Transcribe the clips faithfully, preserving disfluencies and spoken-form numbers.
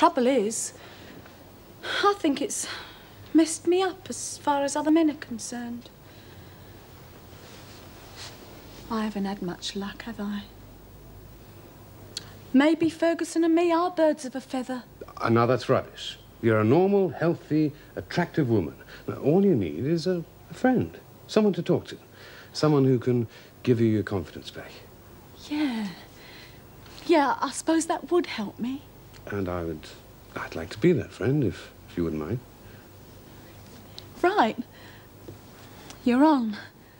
trouble is, I think it's messed me up as far as other men are concerned. I haven't had much luck, have I? Maybe Ferguson and me are birds of a feather. Uh, now, that's rubbish. You're a normal, healthy, attractive woman. Now, all you need is a, a friend, someone to talk to, someone who can give you your confidence back. Yeah. Yeah, I suppose that would help me. And I would... I'd like to be that friend, if, if you wouldn't mind. Right. You're on.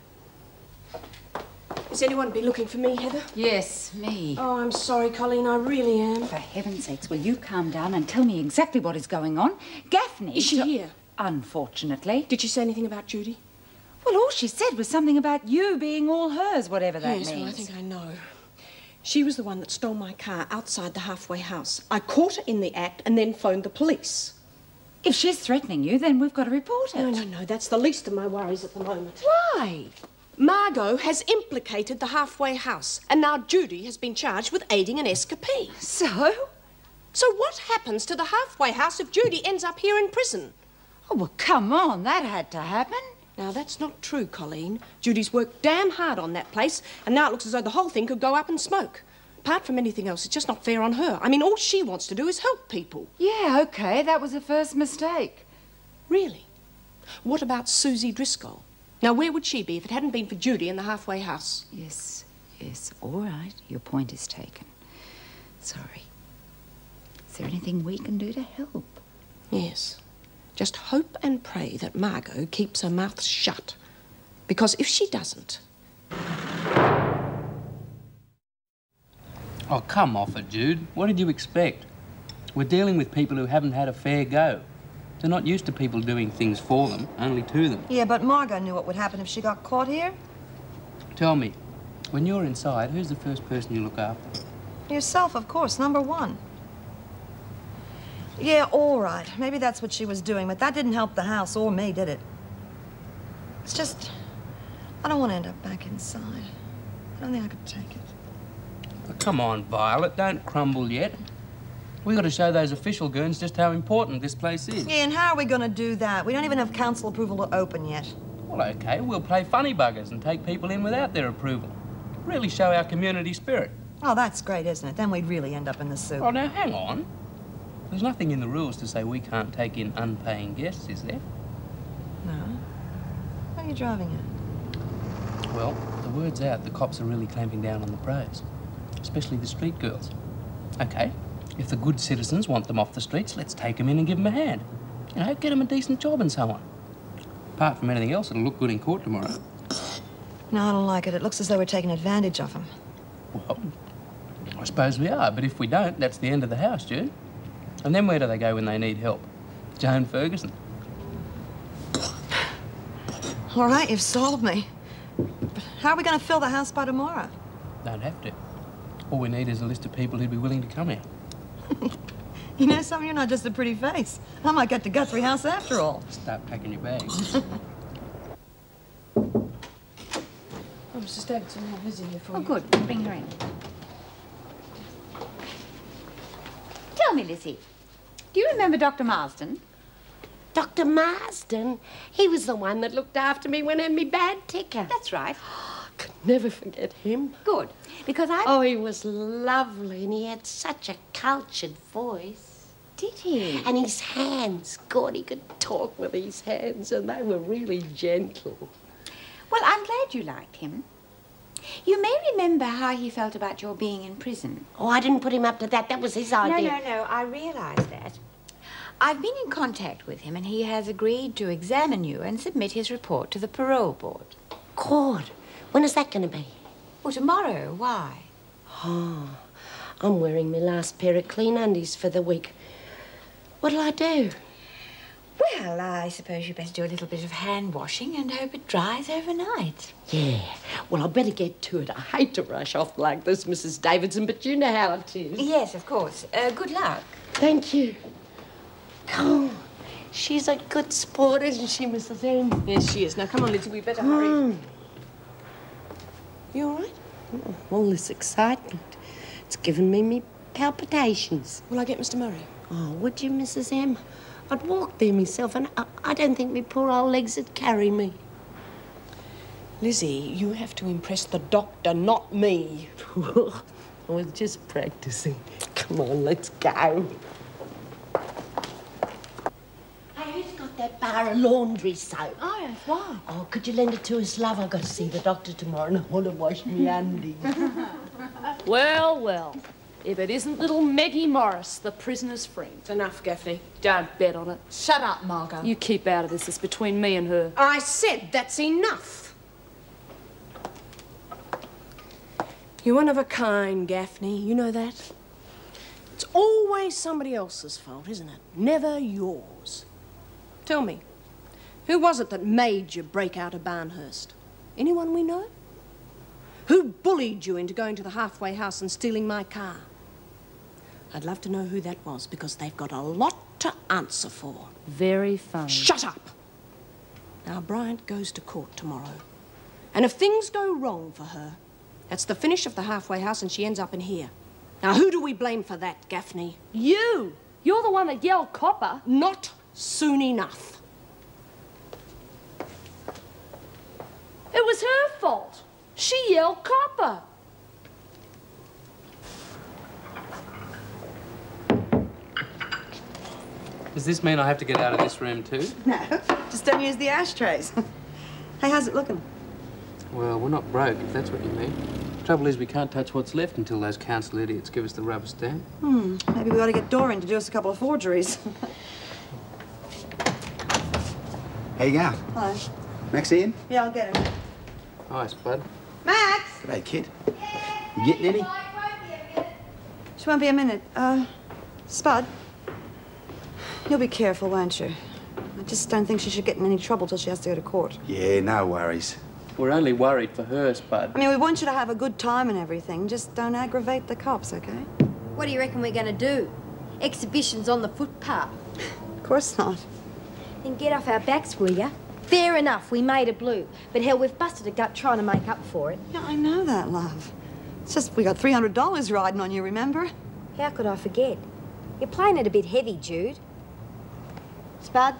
Has anyone been looking for me, Heather? Yes, me. Oh, I'm sorry, Colleen, I really am. For heaven's sakes, will you calm down and tell me exactly what is going on? Gaffney... Is she here? Unfortunately. Did she say anything about Judy? Well, all she said was something about you being all hers, whatever that yes, means. Yes, well, I think I know. She was the one that stole my car outside the halfway house. I caught her in the act and then phoned the police. If she's threatening you, then we've got to report it. No, no, no, that's the least of my worries at the moment. Why? Margot has implicated the halfway house, and now Judy has been charged with aiding an escapee. So? So what happens to the halfway house if Judy ends up here in prison? Oh, well, come on, that had to happen. Now, that's not true, Colleen. Judy's worked damn hard on that place, and now it looks as though the whole thing could go up in smoke. Apart from anything else, it's just not fair on her. I mean, all she wants to do is help people. Yeah, OK, that was her first mistake. Really? What about Susie Driscoll? Now, where would she be if it hadn't been for Judy in the halfway house? Yes, yes, all right. Your point is taken. Sorry. Is there anything we can do to help? Yes. Just hope and pray that Margot keeps her mouth shut. Because if she doesn't... Oh, come off it, Jude. What did you expect? We're dealing with people who haven't had a fair go. They're not used to people doing things for them, only to them. Yeah, but Margot knew what would happen if she got caught here. Tell me, when you're inside, who's the first person you look after? Yourself, of course, number one. Yeah, all right. Maybe that's what she was doing, but that didn't help the house or me, did it? It's just... I don't want to end up back inside. I don't think I could take it. Oh, come on, Violet, don't crumble yet. We've got to show those official goons just how important this place is. Yeah, and how are we going to do that? We don't even have council approval to open yet. Well, OK, we'll play funny buggers and take people in without their approval. Really show our community spirit. Oh, that's great, isn't it? Then we'd really end up in the soup. Oh, now, hang on. There's nothing in the rules to say we can't take in unpaying guests, is there? No. What are you driving at? Well, the word's out. The cops are really clamping down on the pros, especially the street girls. OK, if the good citizens want them off the streets, let's take them in and give them a hand. You know, get them a decent job and so on. Apart from anything else, it'll look good in court tomorrow. No, I don't like it. It looks as though we're taking advantage of them. Well, I suppose we are, but if we don't, that's the end of the house, Jude. And then where do they go when they need help? Joan Ferguson. All right, you've sold me. But how are we going to fill the house by tomorrow? Don't have to. All we need is a list of people who'd be willing to come here. You know something? You're not just a pretty face. I might get to Guthrie House after all. Start packing your bags. Oh, Missus Davidson, how is here for Oh, you? good. Bring her in. Tell me, Lizzie, do you remember Doctor Marsden? Doctor Marsden? He was the one that looked after me when I had me bad ticker. That's right. I could never forget him. Good, because I... Oh, he was lovely, and he had such a cultured voice. Did he? And his hands, God, he could talk with his hands, and they were really gentle. Well, I'm glad you liked him. You may remember how he felt about your being in prison. Oh, I didn't put him up to that. That was his idea. No, no, no. I realise that. I've been in contact with him, and he has agreed to examine you and submit his report to the parole board. God, when is that going to be? Well, tomorrow. Why? Oh, I'm wearing my last pair of clean undies for the week. What'll I do? Well, I suppose you best do a little bit of hand washing and hope it dries overnight. Yeah. Well, I better get to it. I hate to rush off like this, Missus Davidson, but you know how it is. Yes, of course. Uh, good luck. Thank you. Oh, she's a good sport, isn't she, Missus M? Yes, she is. Now, come on, Lizzie, we better hurry. Mm. You all right? Oh, all this excitement. It's given me me palpitations. Will I get Mister Murray? Oh, would you, Missus M? I'd walk there myself, and I, I don't think me poor old legs would carry me. Lizzie, you have to impress the doctor, not me. I was just practicing. Come on, let's go. Hey, who's got that bar of laundry soap? I have. Why? Oh, could you lend it to us, love? I've got to see the doctor tomorrow and I want to wash me undies. Well, well. If it isn't little Meggie Morris, the prisoner's friend. It's enough, Gaffney. Don't bet on it. Shut up, Margot. You keep out of this. It's between me and her. I said that's enough. You're one of a kind, Gaffney. You know that? It's always somebody else's fault, isn't it? Never yours. Tell me, who was it that made you break out of Barnhurst? Anyone we know? Who bullied you into going to the halfway house and stealing my car? I'd love to know who that was, because they've got a lot to answer for. Very funny. Shut up! Now, Bryant goes to court tomorrow. And if things go wrong for her, that's the finish of the halfway house and she ends up in here. Now, who do we blame for that, Gaffney? You! You're the one that yelled copper. Not soon enough. It was her fault. She yelled copper. Does this mean I have to get out of this room too? No, just don't use the ashtrays. Hey, how's it looking? Well, we're not broke, if that's what you mean. Trouble is, we can't touch what's left until those council idiots give us the rubber stamp. Hmm, maybe we ought to get Dorian to do us a couple of forgeries. Hey, you go. Hello. Maxine? Yeah, I'll get him. Hi, Spud. Max! G'day, kid. You getting any? She won't be a minute. Uh, Spud, you'll be careful, won't you? I just don't think she should get in any trouble till she has to go to court. Yeah, no worries. We're only worried for her, Spud. I mean, we want you to have a good time and everything. Just don't aggravate the cops, okay? What do you reckon we're going to do? Exhibitions on the footpath? Of course not. Then get off our backs, will ya? Fair enough, we made a blue. But hell, we've busted a gut trying to make up for it. Yeah, I know that, love. It's just we got three hundred dollars riding on you, remember? How could I forget? You're playing it a bit heavy, Jude. Spud?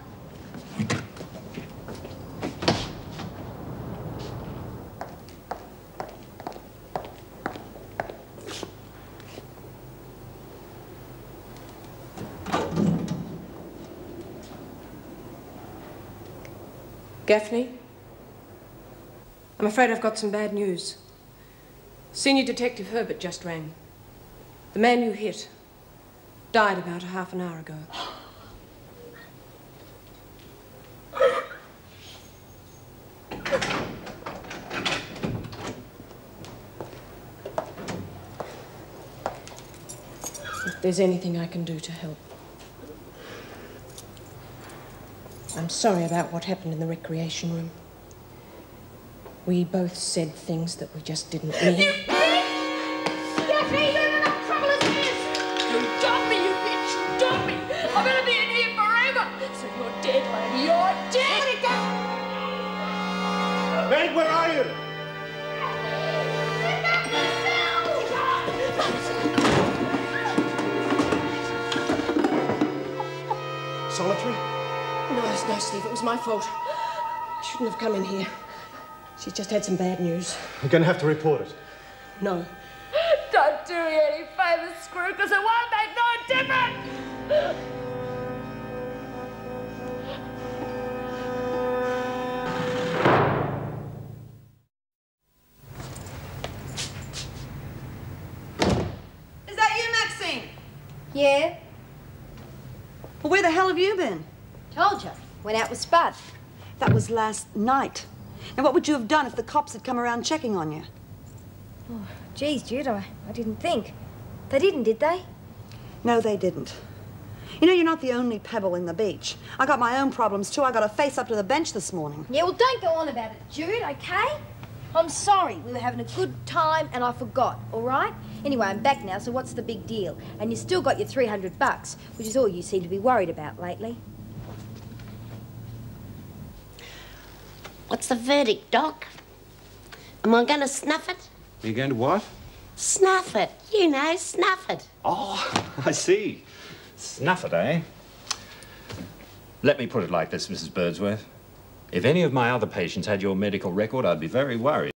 Gaffney? I'm afraid I've got some bad news. Senior Detective Herbert just rang. The man you hit died about a half an hour ago. If there's anything I can do to help. I'm sorry about what happened in the recreation room. We both said things that we just didn't mean. You bitch! Gaffney, you're in enough trouble as this! You dump me, you bitch! Dump me! I'm gonna be in here forever! So you're dead, lady. You're dead! Let it go! Meg, where are you? Solitary? No, no, Steve, it was my fault. I shouldn't have come in here. She just had some bad news. I'm going to have to report it. No. Don't do me any favours, Screw, because it won't make no difference! Is that you, Maxine? Yeah? Well, where the hell have you been? Told you. Went out with Spud. That was last night. Now, what would you have done if the cops had come around checking on you? Oh, geez, Jude, I, I didn't think. They didn't, did they? No, they didn't. You know, you're not the only pebble in the beach. I got my own problems, too. I got to face up to the bench this morning. Yeah, well, don't go on about it, Jude, okay? I'm sorry. We were having a good time and I forgot, all right? Anyway, I'm back now, so what's the big deal? And you still got your three hundred bucks, which is all you seem to be worried about lately. What's the verdict, Doc? Am I going to snuff it? Are you going to what? Snuff it. You know, snuff it. Oh, I see. Snuff it, eh? Let me put it like this, Missus Birdsworth. If any of my other patients had your medical record, I'd be very worried.